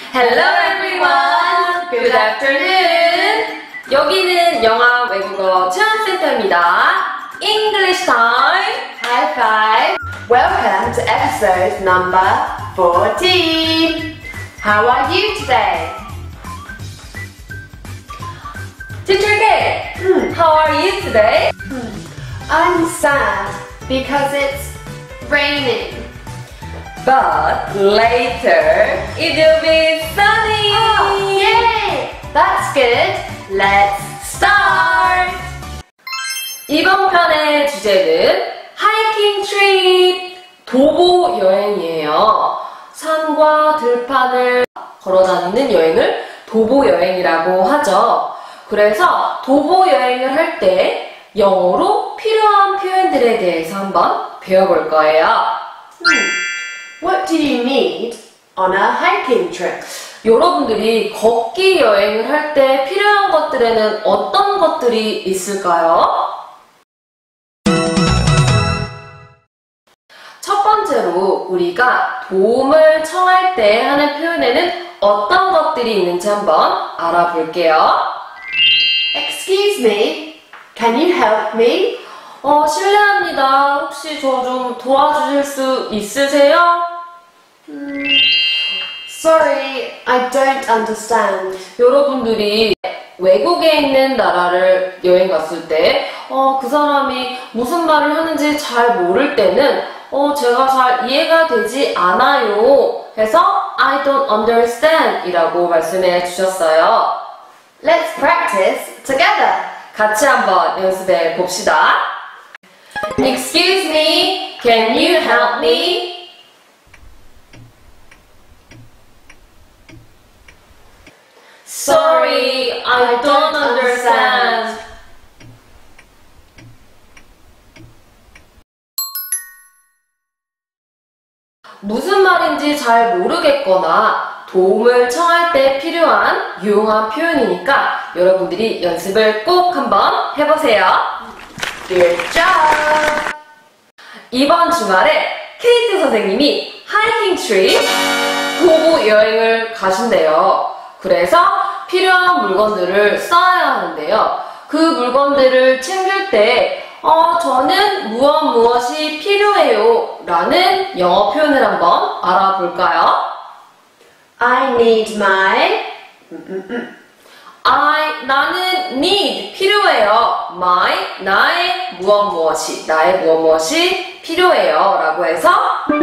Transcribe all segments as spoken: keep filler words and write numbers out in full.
Hello everyone! Good afternoon! 여기는 영어 외국어 체험센터입니다. English time! High five! Welcome to episode number fourteen! How are you today? Teacher K, Hmm. how are you today? Hmm. I'm sad because it's raining. But later it will be sunny! Oh, yay! That's good. Let's start! 이번 편의 주제는 하이킹 트립, 도보 여행이에요. 산과 들판을 걸어다니는 여행을 도보 여행이라고 하죠. 그래서 도보 여행을 할 때 영어로 필요한 표현들에 대해서 한번 배워볼 거예요. Hmm. What do you need on a hiking trip? 여러분들이 걷기 여행을 할 때 필요한 것들에는 어떤 것들이 있을까요? 첫 번째로 우리가 도움을 청할 때 하는 표현에는 어떤 것들이 있는지 한번 알아볼게요. Excuse me, can you help me? 어, 실례합니다. 혹시 저 좀 도와주실 수 있으세요? Hmm. Sorry, I don't understand. 여러분들이 외국에 있는 나라를 여행 갔을 때, 어, 그 사람이 무슨 말을 하는지 잘 모를 때는, 어, 제가 잘 이해가 되지 않아요. 해서, I don't understand 이라고 말씀해 주셨어요. Let's practice together. 같이 한번 연습해 봅시다. Excuse me, can you help me? Sorry, I don't understand. 무슨 말인지 잘 모르겠거나 도움을 청할 때 필요한 유용한 표현이니까 여러분들이 연습을 꼭 한번 해보세요. Good job! 이번 주말에 케이트 선생님이 하이킹 트립, 도보 여행을 가신대요. 그래서 필요한 물건들을 쌓아야 하는데요. 그 물건들을 챙길 때 어, 저는 무엇 무엇이 필요해요 라는 영어 표현을 한번 알아볼까요? I need my... I, 나는 need, 필요해요. my, 나의 무엇 무엇이, 나의 무엇 무엇이 필요해요 라고 해서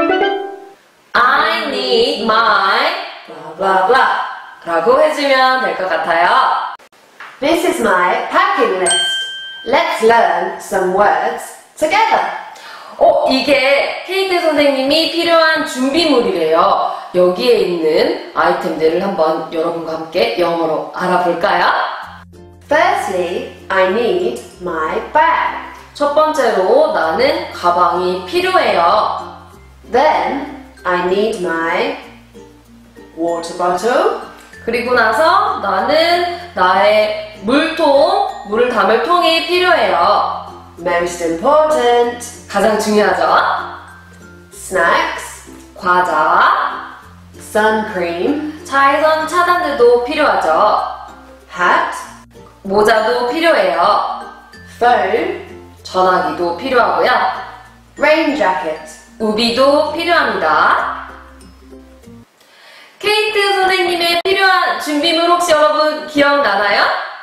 I need my blah blah blah 라고 해주면 될 것 같아요. This is my packing list. Let's learn some words together. 어, 이게 케이트 선생님이 필요한 준비물이래요. 여기에 있는 아이템들을 한번 여러분과 함께 영어로 알아볼까요? Firstly, I need my bag. 첫 번째로 나는 가방이 필요해요. Then, I need my water bottle. 그리고 나서 나는 나의 물통, 물을 담을 통이 필요해요. Most important, 가장 중요하죠? snacks, 과자, sun cream, 자외선 차단제도 필요하죠. hat, 모자도 필요해요. phone, 전화기도 필요하고요. rain jacket. 우비도 필요합니다. 케이트 선생님의 필요한 준비물 혹시 여러분 기억나나요?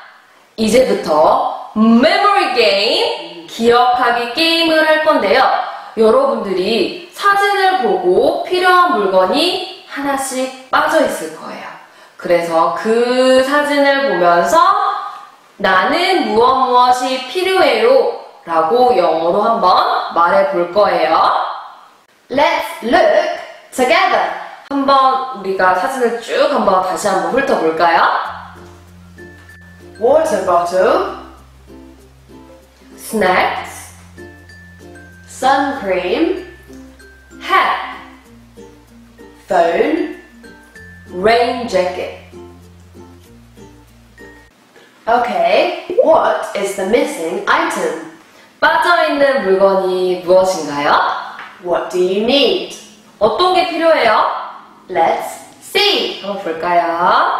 이제부터 메모리 게임, 기억하기 게임을 할 건데요. 여러분들이 사진을 보고 필요한 물건이 하나씩 빠져 있을 거예요. 그래서 그 사진을 보면서 나는 무엇 무엇이 필요해요 라고 영어로 한번 말해 볼 거예요. Let's look together. 한번 우리가 사진을 쭉 한번 다시 한번 훑어볼까요? Water bottle, Snacks, sun cream, hat, phone. rain jacket. Okay, what is the missing item? 빠져있는 물건이 무엇인가요? What do you need? 어떤 게 필요해요? Let's see. 한번 볼까요?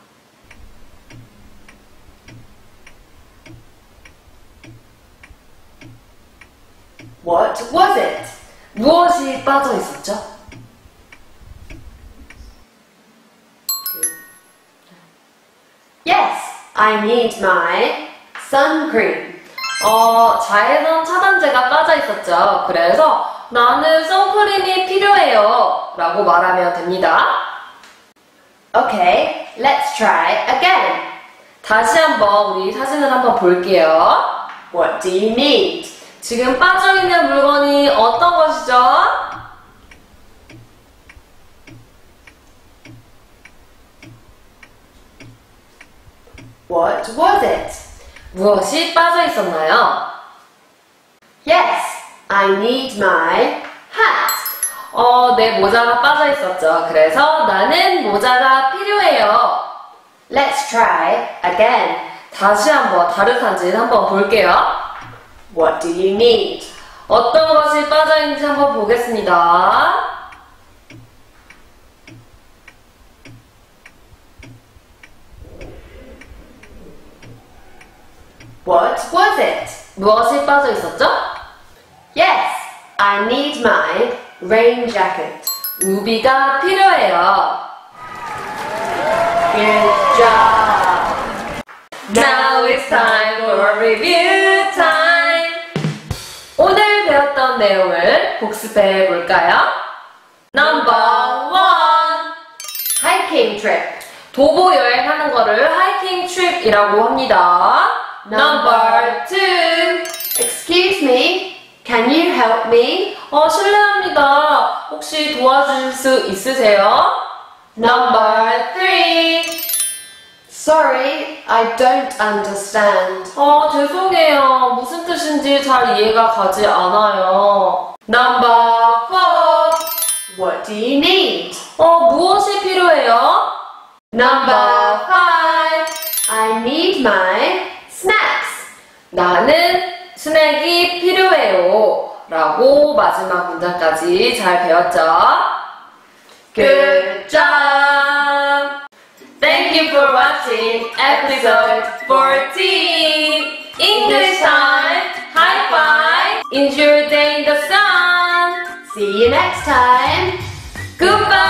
What was it? 무엇이 빠져 있었죠? Yes, I need my sun cream. 어, 자외선 차단제가 빠져 있었죠. 그래서 나는 선크림이 필요해요 라고 말하면 됩니다. Okay, let's try again. 다시 한번 우리 사진을 한번 볼게요. What do you need? 지금 빠져있는 물건이 어떤 것이죠? What was it? 무엇이 빠져 있었나요? Yes, I need my hat. 어, 내 모자가 빠져 있었죠. 그래서 나는 모자가 필요해요. Let's try again. 다시 한번 다른 사진 한번 볼게요. What do you need? 어떤 것이 빠져 있는지 한번 보겠습니다. What was it? 무엇이 빠져 있었죠? Yes, I need my rain jacket. 우비가 필요해요. Good job. Now it's time for review time. 오늘 배웠던 내용을 복습해 볼까요? Number one. Hiking trip. 도보 여행하는 거를 하이킹 트립이라고 합니다. Number two. Excuse me, can you help me? 어, 실례합니다. 혹시 도와주실 수 있으세요? Number three. Sorry, I don't understand. 어, 죄송해요. 무슨 뜻인지 잘 이해가 가지 않아요. Number four. What do you need? 어, 무엇이 필요해요? Number five. I need my snacks. 나는 스낵이 필요해요. 라고 마지막 문장까지 잘 배웠죠? Good job! Thank you for watching episode fourteen. English time. High five. Enjoy your day in the sun. See you next time. Goodbye.